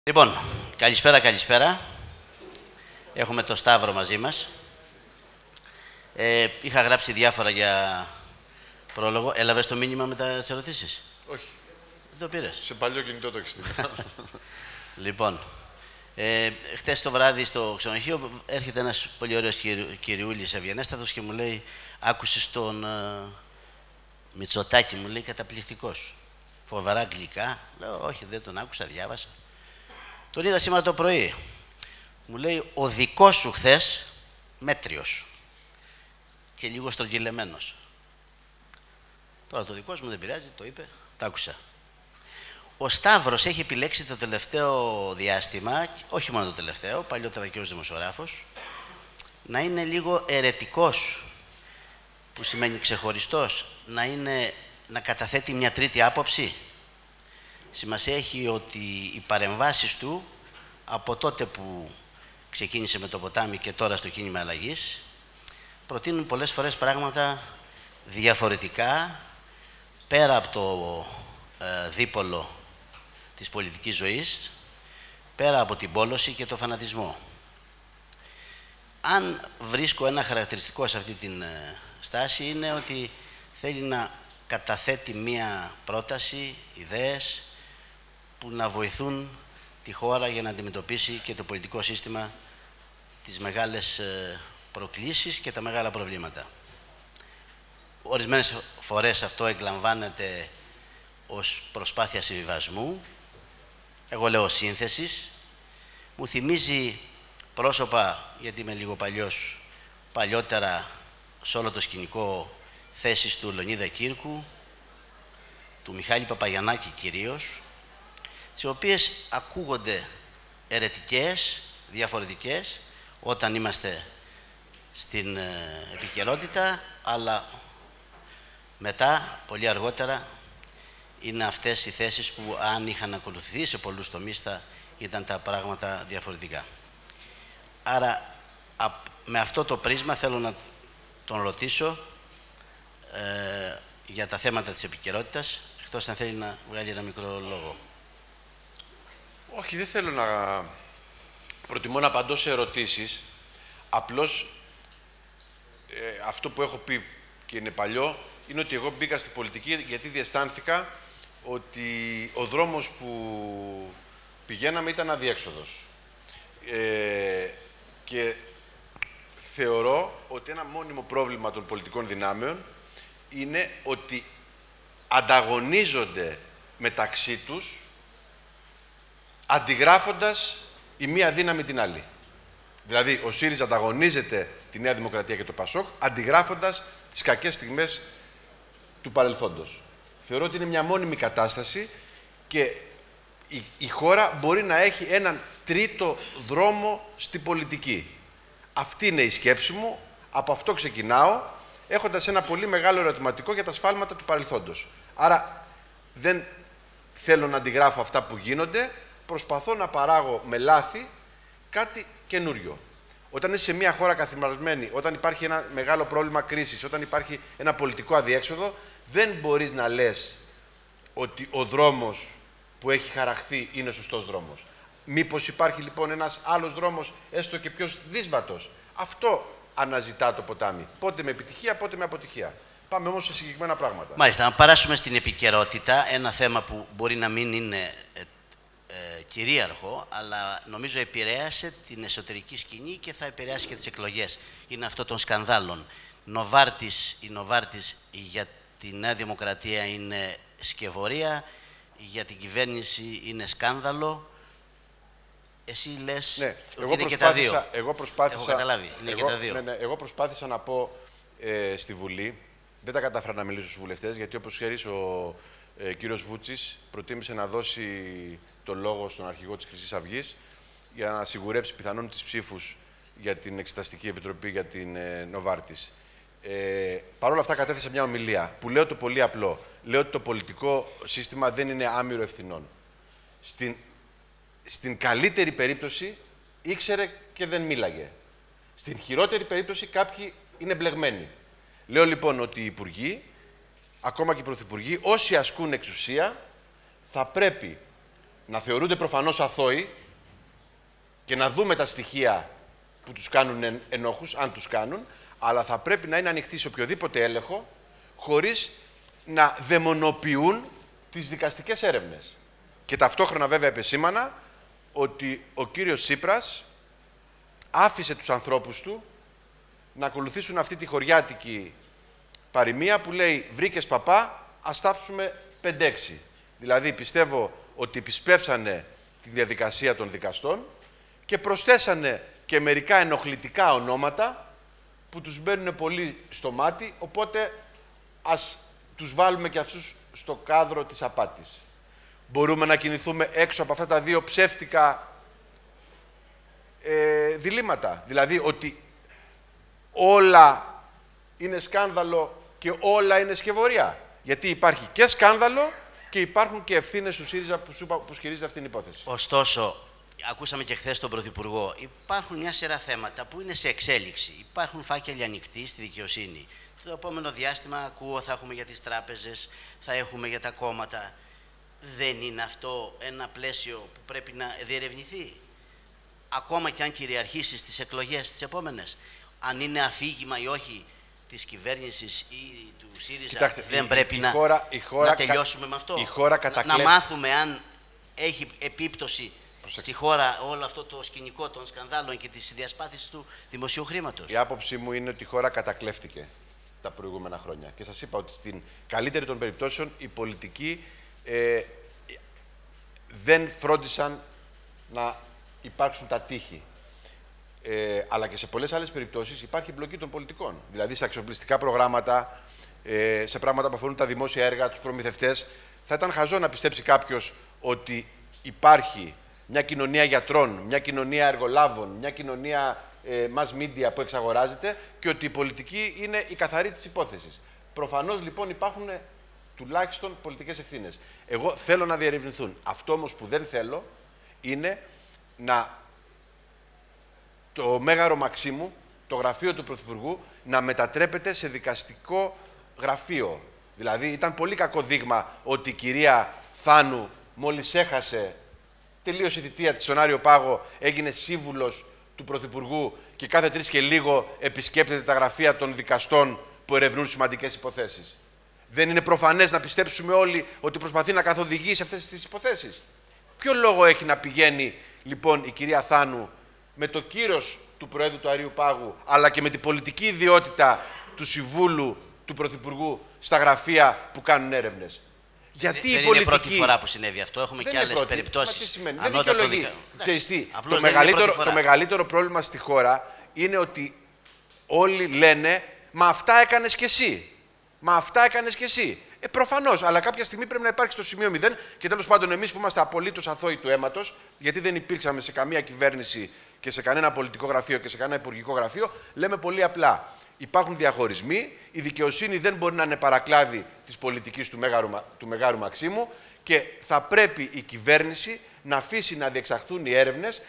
Λοιπόν, καλησπέρα. Έχουμε το Σταύρο μαζί μας. Είχα γράψει διάφορα για πρόλογο. Έλαβες το μήνυμα με τις ερωτήσεις? Όχι. Δεν το πήρες? Σε παλιό κινητό το έχεις στείλει. Λοιπόν, χτες το βράδυ στο ξενοδοχείο έρχεται ένας πολύ ωραίος κυριούλης ευγενέστατος και μου λέει, άκουσες τον Μητσοτάκη? Μου λέει, καταπληκτικός. Φοβερά αγγλικά. Λέω, όχι, δεν τον άκουσα, διάβασα. Τον είδα σήμερα το πρωί. Μου λέει, ο δικός σου χθες μέτριος και λίγο στρογγυλεμένος. Τώρα το δικός μου δεν πειράζει, το είπε, τα άκουσα. Ο Σταύρος έχει επιλέξει το τελευταίο διάστημα, όχι μόνο το τελευταίο, παλιότερα και ως δημοσιογράφος, να είναι λίγο αιρετικός, που σημαίνει ξεχωριστός, να καταθέτει μια τρίτη άποψη. Σημασία έχει ότι οι παρεμβάσεις του, από τότε που ξεκίνησε με το ποτάμι και τώρα στο κίνημα αλλαγής, προτείνουν πολλές φορές πράγματα διαφορετικά, πέρα από το δίπολο της πολιτικής ζωής, πέρα από την πόλωση και το φανατισμό. Αν βρίσκω ένα χαρακτηριστικό σε αυτή την στάση, είναι ότι θέλει να καταθέτει μία πρόταση, ιδέες, που να βοηθούν τη χώρα για να αντιμετωπίσει και το πολιτικό σύστημα τις μεγάλες προκλήσεις και τα μεγάλα προβλήματα. Ορισμένες φορές αυτό εκλαμβάνεται ως προσπάθεια συμβιβασμού, εγώ λέω σύνθεσης. Μου θυμίζει πρόσωπα, γιατί είμαι λίγο παλιότερα σε όλο το σκηνικό, θέσεις του Λεωνίδα Κύρκου, του Μιχάλη Παπαγιαννάκη κυρίως, τις οποίες ακούγονται αιρετικές, διαφορετικές, όταν είμαστε στην επικαιρότητα, αλλά μετά, πολύ αργότερα, είναι αυτές οι θέσεις που αν είχαν ακολουθηθεί σε πολλούς τομείς θα ήταν τα πράγματα διαφορετικά. Άρα, με αυτό το πρίσμα θέλω να τον ρωτήσω για τα θέματα της επικαιρότητας, εκτός αν θέλει να βγάλει ένα μικρό λόγο. Όχι, δεν θέλω να προτιμώ να απαντώ σε ερωτήσεις. Απλώς αυτό που έχω πει και είναι παλιό, είναι ότι εγώ μπήκα στην πολιτική γιατί διαισθάνθηκα ότι ο δρόμος που πηγαίναμε ήταν αδιέξοδος. Και θεωρώ ότι ένα μόνιμο πρόβλημα των πολιτικών δυνάμεων είναι ότι ανταγωνίζονται μεταξύ τους, αντιγράφοντας η μία δύναμη την άλλη. Δηλαδή, ο ΣΥΡΙΖΑ ανταγωνίζεται τη Νέα Δημοκρατία και το ΠΑΣΟΚ, αντιγράφοντας τις κακές στιγμές του παρελθόντος. Θεωρώ ότι είναι μια μόνιμη κατάσταση και η χώρα μπορεί να έχει έναν τρίτο δρόμο στην πολιτική. Αυτή είναι η σκέψη μου, από αυτό ξεκινάω, έχοντας ένα πολύ μεγάλο ερωτηματικό για τα σφάλματα του παρελθόντος. Άρα, δεν θέλω να αντιγράφω αυτά που γίνονται, προσπαθώ να παράγω με λάθη κάτι καινούριο. Όταν είσαι σε μια χώρα καθημερινή, όταν υπάρχει ένα μεγάλο πρόβλημα κρίσης, όταν υπάρχει ένα πολιτικό αδιέξοδο, δεν μπορείς να λες ότι ο δρόμος που έχει χαραχθεί είναι ο σωστός δρόμος. Μήπως υπάρχει λοιπόν ένας άλλος δρόμος, έστω και πιο δύσβατος? Αυτό αναζητά το ποτάμι. Πότε με επιτυχία, πότε με αποτυχία. Πάμε όμως σε συγκεκριμένα πράγματα. Μάλιστα, να περάσουμε στην επικαιρότητα, ένα θέμα που μπορεί να μην είναι κυρίαρχο, αλλά νομίζω επηρέασε την εσωτερική σκηνή και θα επηρεάσει και τις εκλογές. Είναι αυτό των σκανδάλων. Η Νοβάρτης για τη Νέα Δημοκρατία είναι σκευωρία, για την κυβέρνηση είναι σκάνδαλο. Εσύ λες ότι είναι και τα δύο. Εγώ προσπάθησα, έχω καταλάβει, είναι και τα δύο. Εγώ προσπάθησα να πω στη Βουλή, δεν τα κατάφερα να μιλήσω στους βουλευτές, γιατί όπως ξέρεις ο κύριος Βούτσης προτίμησε να δώσει το λόγο στον αρχηγό της Χρυσής Αυγής για να σιγουρέψει πιθανόν τις ψήφους για την Εξεταστική Επιτροπή για την Νοβάρτης. Παρ' όλα αυτά κατέθεσα μια ομιλία που λέω το πολύ απλό. Λέω ότι το πολιτικό σύστημα δεν είναι άμυρο ευθυνών. Στην καλύτερη περίπτωση ήξερε και δεν μίλαγε. Στην χειρότερη περίπτωση κάποιοι είναι μπλεγμένοι. Λέω λοιπόν ότι οι υπουργοί, ακόμα και οι πρωθυπουργοί, όσοι ασκούν εξουσία, θα πρέπει να θεωρούνται προφανώς αθώοι και να δούμε τα στοιχεία που τους κάνουν ενόχους, αν τους κάνουν, αλλά θα πρέπει να είναι ανοιχτοί σε οποιοδήποτε έλεγχο, χωρίς να δαιμονοποιούν τις δικαστικές έρευνες. Και ταυτόχρονα βέβαια επεσήμανα ότι ο κύριος Τσίπρας άφησε τους ανθρώπους του να ακολουθήσουν αυτή τη χωριάτικη παροιμία που λέει «Βρήκες παπά, ας τάψουμε 5-6». Δηλαδή πιστεύω ότι επισπεύσανε τη διαδικασία των δικαστών και προσθέσανε και μερικά ενοχλητικά ονόματα που τους μπαίνουν πολύ στο μάτι, οπότε ας τους βάλουμε και αυτούς στο κάδρο της απάτης. Μπορούμε να κινηθούμε έξω από αυτά τα δύο ψεύτικα διλήμματα. Δηλαδή ότι όλα είναι σκάνδαλο και όλα είναι σκευωρία. Γιατί υπάρχει και σκάνδαλο και υπάρχουν και ευθύνες του ΣΥΡΙΖΑ που σχηρίζεται αυτή την υπόθεση. Ωστόσο, ακούσαμε και χθες τον Πρωθυπουργό, υπάρχουν μια σειρά θέματα που είναι σε εξέλιξη. Υπάρχουν φάκελοι ανοιχτοί στη δικαιοσύνη. Το επόμενο διάστημα ακούω θα έχουμε για τις τράπεζες, θα έχουμε για τα κόμματα. Δεν είναι αυτό ένα πλαίσιο που πρέπει να διερευνηθεί? Ακόμα και αν κυριαρχήσει στις εκλογές τις επόμενες. Αν είναι αφήγημα ή όχι της κυβέρνησης ή του ΣΥΡΙΖΑ, κοιτάξτε, δεν πρέπει να τελειώσουμε με αυτό? Να μάθουμε αν έχει επίπτωση στη χώρα όλο αυτό το σκηνικό των σκανδάλων και της διασπάθησης του δημοσίου χρήματος. Η άποψή μου είναι ότι η χώρα κατακλέφτηκε τα προηγούμενα χρόνια. Και σας είπα ότι στην καλύτερη των περιπτώσεων οι πολιτικοί δεν φρόντισαν να υπάρξουν τα τείχη. Αλλά και σε πολλές άλλες περιπτώσεις υπάρχει εμπλοκή των πολιτικών. Δηλαδή στα εξοπλιστικά προγράμματα, σε πράγματα που αφορούν τα δημόσια έργα, τους προμηθευτές. Θα ήταν χαζό να πιστέψει κάποιος ότι υπάρχει μια κοινωνία γιατρών, μια κοινωνία εργολάβων, μια κοινωνία mass media που εξαγοράζεται και ότι η πολιτική είναι η καθαρή της υπόθεσης. Προφανώς λοιπόν υπάρχουν τουλάχιστον πολιτικές ευθύνες. Εγώ θέλω να διερευνηθούν. Αυτό όμως που δεν θέλω είναι το Μέγαρο Μαξίμου, το γραφείο του Πρωθυπουργού, να μετατρέπεται σε δικαστικό γραφείο. Δηλαδή ήταν πολύ κακό δείγμα ότι η κυρία Θάνου μόλις έχασε, τελείωσε η θητεία της στον Άριο Πάγο, έγινε σύμβουλος του Πρωθυπουργού και κάθε 3 και λίγο επισκέπτεται τα γραφεία των δικαστών που ερευνούν σημαντικές υποθέσεις. Δεν είναι προφανές να πιστέψουμε όλοι ότι προσπαθεί να καθοδηγήσει αυτές τις υποθέσεις? Ποιο λόγο έχει να πηγαίνει λοιπόν η κυρία Θάνου με το κύρος του Προέδρου του Αρείου Πάγου, αλλά και με την πολιτική ιδιότητα του Συμβούλου του Πρωθυπουργού στα γραφεία που κάνουν έρευνες? Γιατί δεν είναι πρώτη φορά που συνέβη αυτό. Έχουμε και άλλες περιπτώσεις. Τι σημαίνει? Δεν δικαιολογεί. Ξέρεις τι, το μεγαλύτερο πρόβλημα στη χώρα είναι ότι όλοι λένε «Μα αυτά έκανες κι εσύ». Μα αυτά έκανες κι εσύ. Προφανώς, αλλά κάποια στιγμή πρέπει να υπάρξει το σημείο 0 και τέλος πάντων εμείς που είμαστε απολύτως αθώοι του αίματος, γιατί δεν υπήρξαμε σε καμία κυβέρνηση και σε κανένα πολιτικό γραφείο και σε κανένα υπουργικό γραφείο, λέμε πολύ απλά. Υπάρχουν διαχωρισμοί, η δικαιοσύνη δεν μπορεί να είναι παρακλάδι της πολιτικής του Μεγάρου Μαξίμου και θα πρέπει η κυβέρνηση να αφήσει να διεξαχθούν οι έρευνες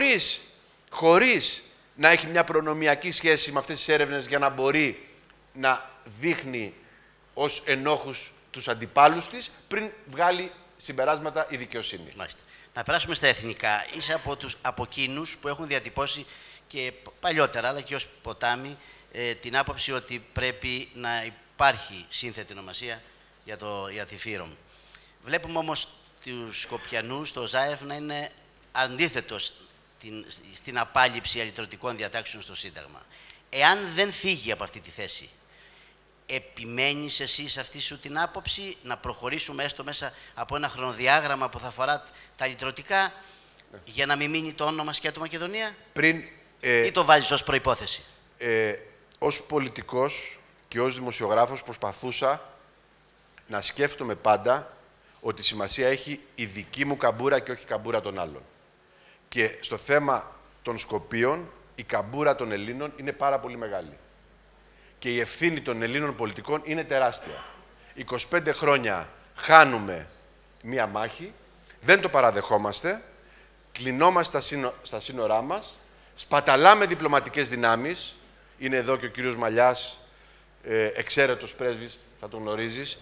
χωρίς να έχει μια προνομιακή σχέση με αυτές τις έρευνες για να μπορεί να δείχνει ως ενόχους τους αντιπάλους της πριν βγάλει συμπεράσματα η δικαιοσύνη. Μάλιστα. Να περάσουμε στα εθνικά. Είσαι από εκείνους που έχουν διατυπώσει και παλιότερα, αλλά και ως ποτάμι, την άποψη ότι πρέπει να υπάρχει σύνθετη ονομασία για τη Φύρομ. Βλέπουμε όμως τους Σκοπιανούς, το ΖΑΕΦ, να είναι αντίθετος στην απάλληψη αλυτρωτικών διατάξεων στο Σύνταγμα. Εάν δεν φύγει από αυτή τη θέση, επιμένεις εσύ σε αυτή σου την άποψη να προχωρήσουμε έστω μέσα από ένα χρονοδιάγραμμα που θα αφορά τα αλυτρωτικά για να μην μείνει το όνομα σκέτο Μακεδονία ή το βάζεις ως προϋπόθεση? Ως πολιτικός και ως δημοσιογράφος προσπαθούσα να σκέφτομαι πάντα ότι σημασία έχει η δική μου καμπούρα και όχι η καμπούρα των άλλων. Και στο θέμα των Σκοπίων η καμπούρα των Ελλήνων είναι πάρα πολύ μεγάλη. Και η ευθύνη των Ελλήνων πολιτικών είναι τεράστια. 25 χρόνια χάνουμε μία μάχη, δεν το παραδεχόμαστε, κλεινόμαστε στα σύνορά μας, σπαταλάμε διπλωματικές δυνάμεις. Είναι εδώ και ο κύριος Μαλιάς, εξαίρετος πρέσβης, θα τον γνωρίζεις,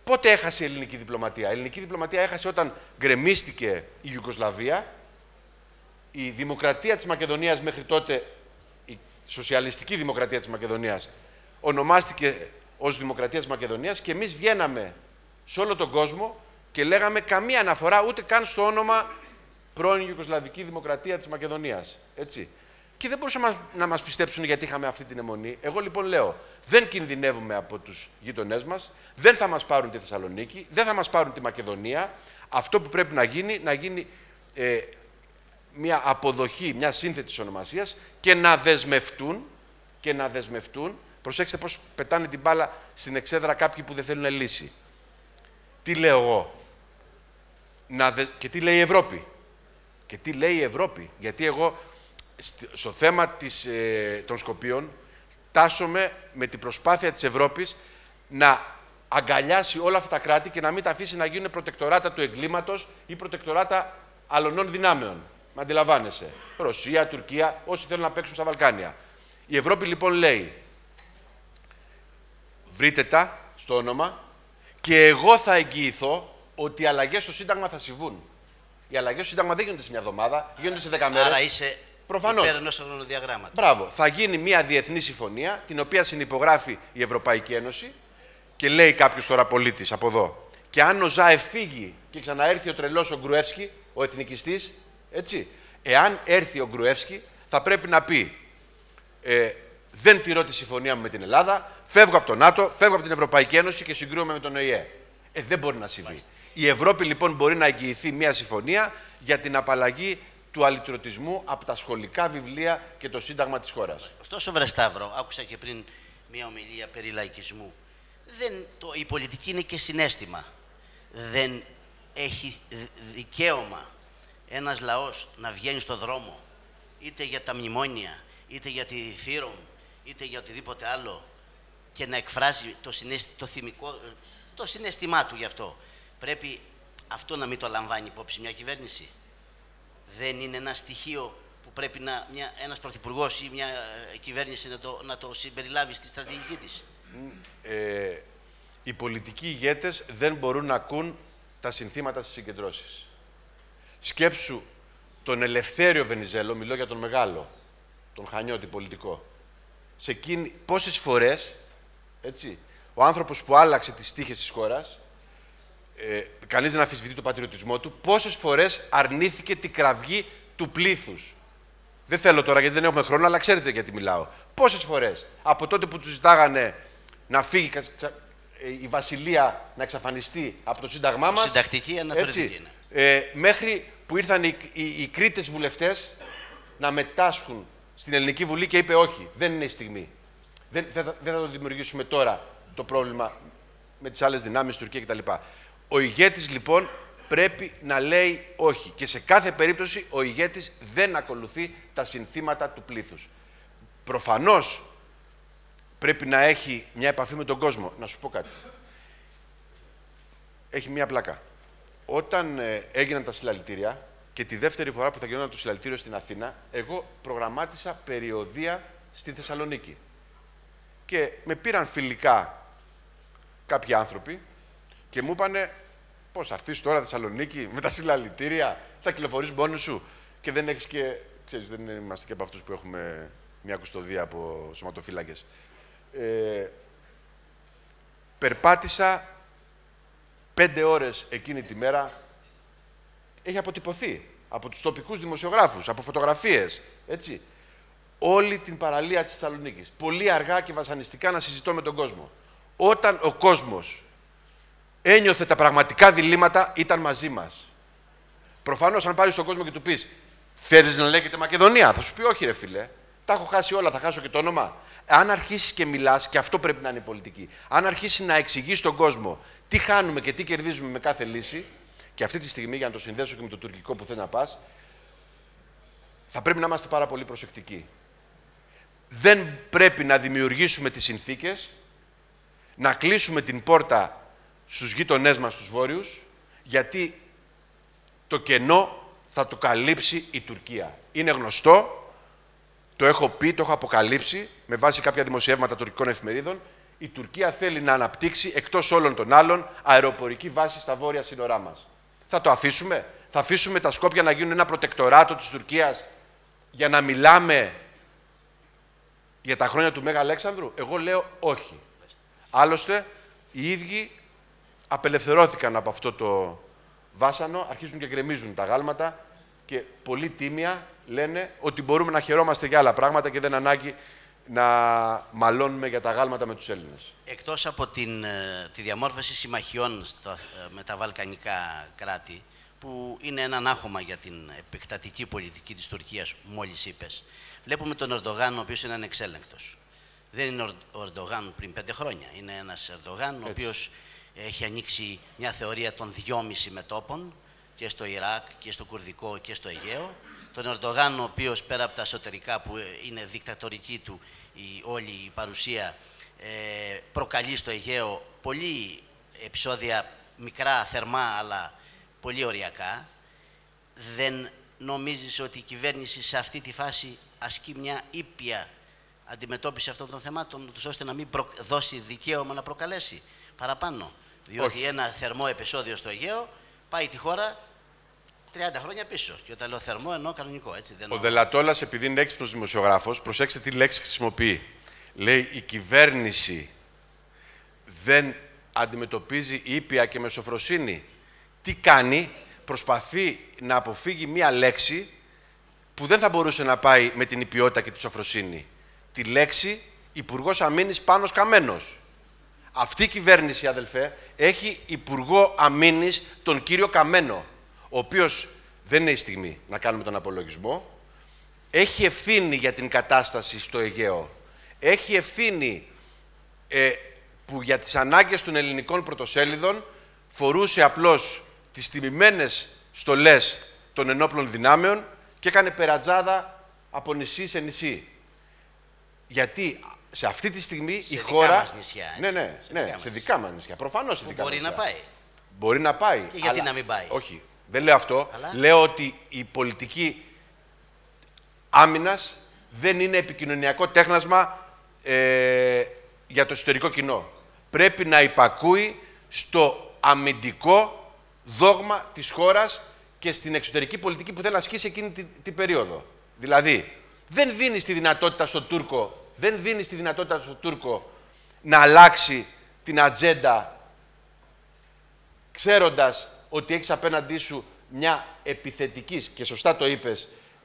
Πότε έχασε η ελληνική διπλωματία? Η ελληνική διπλωματία έχασε όταν γκρεμίστηκε η Ιουγκοσλαβία, η δημοκρατία της Μακεδονίας μέχρι τότε, η σοσιαλιστική δημοκρατία της Μακεδονίας, ονομάστηκε ως Δημοκρατία της Μακεδονίας και εμείς βγαίναμε σε όλο τον κόσμο και λέγαμε καμία αναφορά ούτε καν στο όνομα πρώην Ιουγκοσλαβική Δημοκρατία της Μακεδονίας. Έτσι. Και δεν μπορούσαν να μας πιστέψουν γιατί είχαμε αυτή την αιμονή. Εγώ λοιπόν λέω, δεν κινδυνεύουμε από τους γείτονές μας, δεν θα μας πάρουν τη Θεσσαλονίκη, δεν θα μας πάρουν τη Μακεδονία. Αυτό που πρέπει να γίνει μια αποδοχή, μια σύνθετης ονομασίας και να δεσμευτούν, προσέξτε πώς πετάνε την μπάλα στην εξέδρα κάποιοι που δεν θέλουν λύση. Τι λέω εγώ? Και τι λέει η Ευρώπη? Και τι λέει η Ευρώπη? Γιατί εγώ στο θέμα των Σκοπίων τάσσομαι με την προσπάθεια της Ευρώπης να αγκαλιάσει όλα αυτά τα κράτη και να μην τα αφήσει να γίνουν προτεκτοράτα του εγκλήματος ή προτεκτοράτα αλωνών δυνάμεων. Με αντιλαμβάνεσαι. Ρωσία, Τουρκία, όσοι θέλουν να παίξουν στα Βαλκάνια. Η Ευρώπη λοιπόν λέει, βρείτε τα στο όνομα και εγώ θα εγγυηθώ ότι οι αλλαγές στο Σύνταγμα θα συμβούν. Οι αλλαγές στο Σύνταγμα δεν γίνονται σε μια εβδομάδα, γίνονται σε 10 μέρες. Άρα είσαι υπέρ ενός χρονοδιαγράμματος. Μπράβο. Θα γίνει μια διεθνή συμφωνία, την οποία συνυπογράφει η Ευρωπαϊκή Ένωση και λέει κάποιος τώρα πολίτης από εδώ. Και αν ο Ζάεφ φύγει και ξαναέρθει ο τρελός ο Γκρουεύσκι, ο εθνικιστής, έτσι, εάν έρθει ο Γκρουεύσκι, θα πρέπει να πει δεν τηρώ τη συμφωνία μου με την Ελλάδα, φεύγω από το ΝΑΤΟ, φεύγω από την Ευρωπαϊκή Ένωση και συγκρούομαι με τον ΟΗΕ. Δεν μπορεί να συμβεί. Μάλιστα. Η Ευρώπη λοιπόν μπορεί να εγγυηθεί μια συμφωνία για την απαλλαγή του αλυτρωτισμού από τα σχολικά βιβλία και το Σύνταγμα της χώρας. Ωστόσο, βρε Σταύρο, άκουσα και πριν μια ομιλία περί λαϊκισμού. Η πολιτική είναι και συναίσθημα. Δεν έχει δικαίωμα ένας λαός να βγαίνει στο δρόμο, είτε για τα μνημόνια, είτε για τη Φύρομ, είτε για οτιδήποτε άλλο, και να εκφράζει το συναίσθημά του γι' αυτό. Πρέπει αυτό να μην το λαμβάνει υπόψη μια κυβέρνηση? Δεν είναι ένα στοιχείο που πρέπει ένας πρωθυπουργός ή μια κυβέρνηση να το συμπεριλάβει στη στρατηγική της? Οι πολιτικοί ηγέτες δεν μπορούν να ακούν τα συνθήματα στις συγκεντρώσεις. Σκέψου τον Ελευθέριο Βενιζέλο, μιλώ για τον μεγάλο, τον Χανιώτη πολιτικό. Πόσες φορές, έτσι, ο άνθρωπος που άλλαξε τις τύχες της χώρας, κανείς δεν αμφισβητεί το πατριωτισμό του, πόσες φορές αρνήθηκε την κραυγή του πλήθους. Δεν θέλω τώρα γιατί δεν έχουμε χρόνο, αλλά ξέρετε γιατί μιλάω. Πόσες φορές, από τότε που τους ζητάγανε να φύγει η Βασιλεία, να εξαφανιστεί από το Σύνταγμά μας, συντακτική αναθεωρητική, μέχρι που ήρθαν οι Κρήτες βουλευτές να μετάσχουν στην Ελληνική Βουλή και είπε όχι, δεν είναι η στιγμή. Δεν θα το δημιουργήσουμε τώρα το πρόβλημα με τις άλλες δυνάμεις, Τουρκία κτλ. Ο ηγέτης λοιπόν πρέπει να λέει όχι και σε κάθε περίπτωση ο ηγέτης δεν ακολουθεί τα συνθήματα του πλήθους. Προφανώς πρέπει να έχει μια επαφή με τον κόσμο. Να σου πω κάτι. Έχει μια πλάκα. Όταν έγιναν τα συλλαλητήρια και τη δεύτερη φορά που θα γινόταν το συλλαλητήριο στην Αθήνα, εγώ προγραμμάτισα περιοδεία στη Θεσσαλονίκη. Και με πήραν φιλικά κάποιοι άνθρωποι και μου είπανε πώς θα έρθεις τώρα Θεσσαλονίκη με τα συλλαλητήρια, θα κυκλοφορείς μόνος σου και δεν έχεις και, ξέρεις, δεν είμαστε και από αυτούς που έχουμε μια κουστοδία από σωματοφύλακες. Περπάτησα 5 ώρες εκείνη τη μέρα, έχει αποτυπωθεί από τους τοπικούς δημοσιογράφους, από φωτογραφίες, έτσι. Όλη την παραλία της Θεσσαλονίκης, πολύ αργά και βασανιστικά να συζητώ με τον κόσμο. Όταν ο κόσμος ένιωθε τα πραγματικά διλήμματα, ήταν μαζί μας. Προφανώς, αν πάρεις τον κόσμο και του πεις «Θέλεις να λέγεται Μακεδονία», θα σου πει «Όχι ρε φίλε, τα έχω χάσει όλα, θα χάσω και το όνομα». Αν αρχίσεις και μιλάς, και αυτό πρέπει να είναι η πολιτική, αν αρχίσεις να εξηγείς στον κόσμο τι χάνουμε και τι κερδίζουμε με κάθε λύση, και αυτή τη στιγμή, για να το συνδέσω και με το τουρκικό που θέλει να πας, θα πρέπει να είμαστε πάρα πολύ προσεκτικοί. Δεν πρέπει να δημιουργήσουμε τις συνθήκες, να κλείσουμε την πόρτα στους γείτονές μας, τους βόρειους, γιατί το κενό θα το καλύψει η Τουρκία. Είναι γνωστό, το έχω πει, το έχω αποκαλύψει, με βάση κάποια δημοσιεύματα τουρκικών εφημερίδων, η Τουρκία θέλει να αναπτύξει εκτός όλων των άλλων αεροπορική βάση στα βόρεια σύνορά μας. Θα το αφήσουμε? Θα αφήσουμε τα Σκόπια να γίνουν ένα προτεκτοράτο της Τουρκίας για να μιλάμε για τα χρόνια του Μέγα Αλέξανδρου? Εγώ λέω όχι. Άλλωστε, οι ίδιοι απελευθερώθηκαν από αυτό το βάσανο, αρχίζουν και γκρεμίζουν τα γάλματα και πολύ τίμια λένε ότι μπορούμε να χαιρόμαστε για άλλα πράγματα και δεν ανάγκη να μαλώνουμε για τα γάλματα με τους Έλληνες. Εκτός από τη διαμόρφωση συμμαχιών με τα βαλκανικά κράτη, που είναι ένα άχωμα για την επεκτατική πολιτική της Τουρκίας, μόλις είπες, βλέπουμε τον Ερντογάν, ο οποίος είναι ανεξέλεγκτος. Δεν είναι ο Ερντογάν πριν 5 χρόνια. Είναι ένας Ερντογάν ο οποίος έχει ανοίξει μια θεωρία των 2,5 μετώπων και στο Ιράκ και στο Κουρδικό και στο Αιγαίο. Τον Ερντογάν, ο οποίος πέρα από τα εσωτερικά που είναι δικτατορική του όλη η παρουσία, προκαλεί στο Αιγαίο πολλή επεισόδια μικρά, θερμά, αλλά πολύ οριακά. Δεν νομίζεις ότι η κυβέρνηση σε αυτή τη φάση ασκεί μια ήπια αντιμετώπιση αυτών των θεμάτων, ώστε να μην δώσει δικαίωμα να προκαλέσει παραπάνω? Διότι ένα θερμό επεισόδιο στο Αιγαίο πάει τη χώρα 30 χρόνια πίσω. Και όταν λέω θερμό, εννοώ κανονικό. Έτσι, Ο Δελατόλας, επειδή είναι έξυπνος δημοσιογράφος, προσέξτε τι λέξη χρησιμοποιεί. Λέει, η κυβέρνηση δεν αντιμετωπίζει ήπια και με σοφροσύνη. Τι κάνει? Προσπαθεί να αποφύγει μία λέξη που δεν θα μπορούσε να πάει με την ιπιότητα και τη σοφροσύνη. Τη λέξη Υπουργός Αμήνης Πάνος Καμένος. Αυτή η κυβέρνηση, αδελφέ, έχει Υπουργό Αμήνης τον κύριο Καμένο, ο οποίος δεν είναι η στιγμή να κάνουμε τον απολογισμό, έχει ευθύνη για την κατάσταση στο Αιγαίο, έχει ευθύνη που για τις ανάγκες των ελληνικών πρωτοσέλιδων φορούσε απλώς τις τιμημένες στολές των ενόπλων δυνάμεων και έκανε περατζάδα από νησί σε νησί. Γιατί σε αυτή τη στιγμή η χώρα... Μας νησιά, έτσι. Ναι, σε δικά μας νησιά. Προφανώς σε δικά μας νησιά. Μπορεί να πάει. Μπορεί να πάει. Και γιατί να μην πάει? Όχι, δεν λέω αυτό. Αλλά... Λέω ότι η πολιτική άμυνας δεν είναι επικοινωνιακό τέχνασμα για το εσωτερικό κοινό. Πρέπει να υπακούει στο αμυντικό δόγμα της χώρας και στην εξωτερική πολιτική που θέλει να ασκήσει εκείνη την περίοδο. Δηλαδή, δεν δίνει τη δυνατότητα στον Τούρκο, να αλλάξει την ατζέντα ξέροντας ότι έχεις απέναντί σου μια επιθετικής, και σωστά το είπες,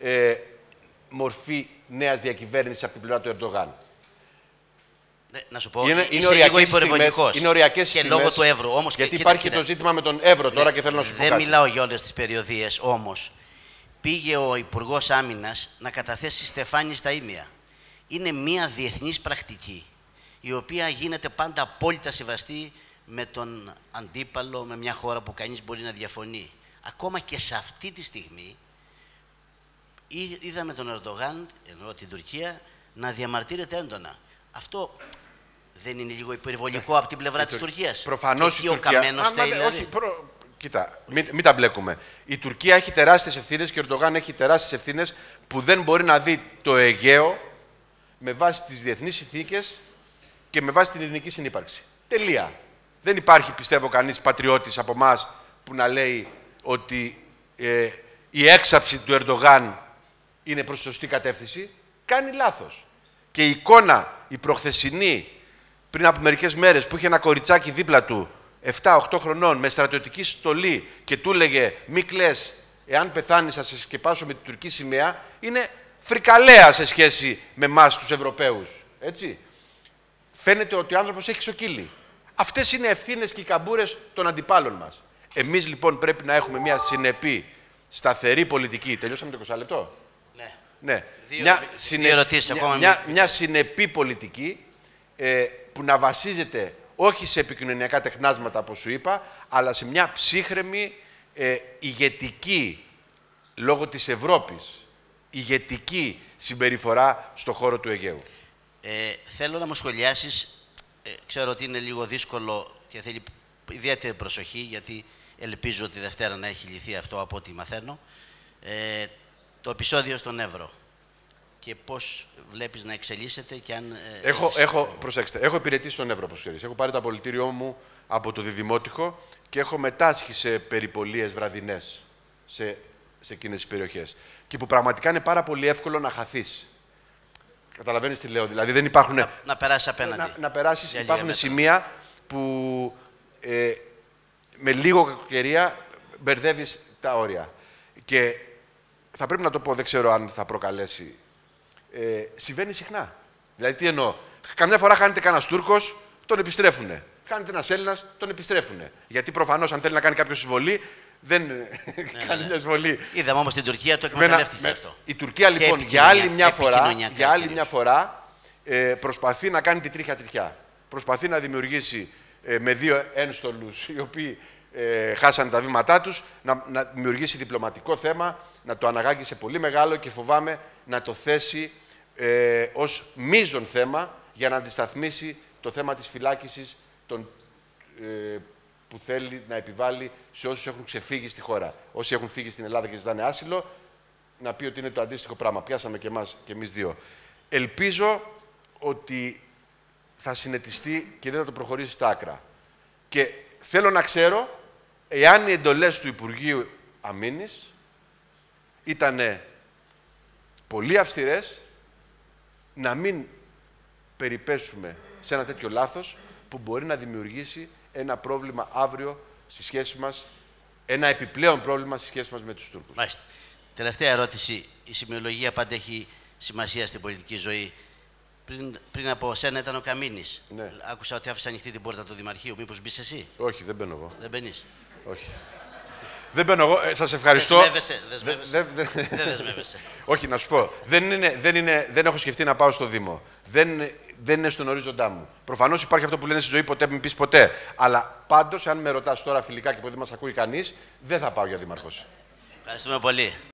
μορφή νέας διακυβέρνησης από την πλευρά του Ερντογάν. Να σου πω, είναι οριακές στιγμές. Και λόγω του εύρου. Όμως, γιατί υπάρχει το ζήτημα με τον εύρω τώρα και θέλω να σου πω δεν κάτι. μιλάω για όλες τις περιοδίες, όμως πήγε ο Υπουργός Άμυνας να καταθέσει στεφάνι στα Ήμια. Είναι μια διεθνής πρακτική, η οποία γίνεται πάντα απόλυτα σεβαστή με τον αντίπαλο, με μια χώρα που κανείς μπορεί να διαφωνεί. Ακόμα και σε αυτή τη στιγμή είδαμε τον Ερντογάν, εννοώ την Τουρκία, να διαμαρτύρεται έντονα. Αυτό δεν είναι λίγο υπερβολικό από την πλευρά της Τουρκίας? Προφανώς η Τουρκία... ο Καμένος θέλει, δηλαδή. Κοίτα, μην τα μπλέκουμε. Η Τουρκία έχει τεράστιες ευθύνες και ο Ερντογάν έχει τεράστιες ευθύνες που δεν μπορεί να δει το Αιγαίο με βάση τις διεθνείς συνθήκες και με βάση την ειρηνική συνύπαρξη. Τελεία. Δεν υπάρχει, πιστεύω, κανείς πατριώτης από εμάς που να λέει ότι η έξαψη του Ερντογάν είναι προς σωστή κατεύθυνση. Κάνει λάθος. Και η εικόνα, η προχθεσινή, πριν από μερικές μέρες, που είχε ένα κοριτσάκι δίπλα του, 7-8 χρονών, με στρατιωτική στολή και του έλεγε «Μη κλαις, εάν πεθάνεις θα σε σκεπάσω με την τουρκική σημαία», είναι φρικαλέα σε σχέση με εμάς τους Ευρωπαίους. Έτσι. Φαίνεται ότι ο άνθρωπος έχει ξοκύλει. Αυτές είναι ευθύνες και οι καμπούρες των αντιπάλων μας. Εμείς λοιπόν πρέπει να έχουμε μια συνεπή, σταθερή πολιτική. Τελειώσαμε το 20 λεπτό. Ναι. Μια συνεπή πολιτική που να βασίζεται όχι σε επικοινωνιακά τεχνάσματα, όπως σου είπα, αλλά σε μια ψύχρεμη ηγετική, λόγω της Ευρώπης, ηγετική συμπεριφορά στο χώρο του Αιγαίου. Θέλω να μου σχολιάσεις, ξέρω ότι είναι λίγο δύσκολο και θέλει ιδιαίτερη προσοχή, γιατί ελπίζω ότι Δευτέρα να έχει λυθεί αυτό από ό,τι μαθαίνω, το επεισόδιο στον Εύρο και πώς βλέπεις να εξελίσσεται και αν... Προσέξτε, έχω υπηρετήσει τον Εύρο, όπως ξέρεις. Έχω πάρει το απολυτήριό μου από το Διδημότυχο και έχω μετάσχει σε περιπολίες βραδινές σε εκείνες τις περιοχές. Και που πραγματικά είναι πάρα πολύ εύκολο να χαθείς. Καταλαβαίνεις τι λέω, δηλαδή δεν υπάρχουν... Να περάσεις απέναντι. Να περάσεις, υπάρχουν σημεία που με λίγο κακοκαιρία μπερδεύεις τα όρια. Και θα πρέπει να το πω, δεν ξέρω αν θα προκαλέσει. Συμβαίνει συχνά. Δηλαδή τι εννοώ. Καμιά φορά χάνεται κανένας Τούρκος, τον επιστρέφουνε. Χάνεται ένας Έλληνας, τον επιστρέφουνε. Γιατί προφανώς αν θέλει να κάνει κάποιος εισβολή, δεν κάνει μια εισβολή. Είδαμε όμως την Τουρκία, το εκμεταλλεύτηκε αυτό. Η Τουρκία λοιπόν για άλλη μια φορά προσπαθεί να κάνει τη τρίχια τριχιά. Προσπαθεί να δημιουργήσει με δύο ένστολους οι οποίοι χάσανε τα βήματά τους, να δημιουργήσει διπλωματικό θέμα, να το αναγάγει σε πολύ μεγάλο και φοβάμαι να το θέσει ως μείζον θέμα για να αντισταθμίσει το θέμα της φυλάκισης που θέλει να επιβάλλει σε όσους έχουν ξεφύγει στη χώρα. Όσοι έχουν φύγει στην Ελλάδα και ζητάνε άσυλο, να πει ότι είναι το αντίστοιχο πράγμα. Πιάσαμε και εμείς δύο. Ελπίζω ότι θα συνετιστεί και δεν θα το προχωρήσει στα άκρα. Και θέλω να ξέρω εάν οι εντολές του Υπουργείου Αμήνης ήταν πολύ αυστηρές, να μην περιπέσουμε σε ένα τέτοιο λάθος που μπορεί να δημιουργήσει ένα πρόβλημα αύριο στη σχέση μας, ένα επιπλέον πρόβλημα στη σχέση μας με τους Τούρκους. Μάλιστα. Τελευταία ερώτηση. Η σημειολογία πάντα έχει σημασία στην πολιτική ζωή. Πριν από σένα ήταν ο Καμίνης. Ναι. Άκουσα ότι άφησε ανοιχτή την πόρτα του Δημαρχείου. Μήπως μπεις εσύ? Όχι, δεν μπαίνω εγώ. Δεν μπαίνεις? Όχι. Δεν μπαίνω εγώ. Σας ευχαριστώ. Δεν δεσμεύεσαι. Όχι, να σου πω. Δεν έχω σκεφτεί να πάω στο Δήμο. Δεν είναι στον ορίζοντά μου. Προφανώς υπάρχει αυτό που λένε στη ζωή ποτέ μην πεις ποτέ. Αλλά πάντως, αν με ρωτάς τώρα φιλικά και που δεν μας ακούει κανείς, δεν θα πάω για δήμαρχος. Ευχαριστούμε πολύ.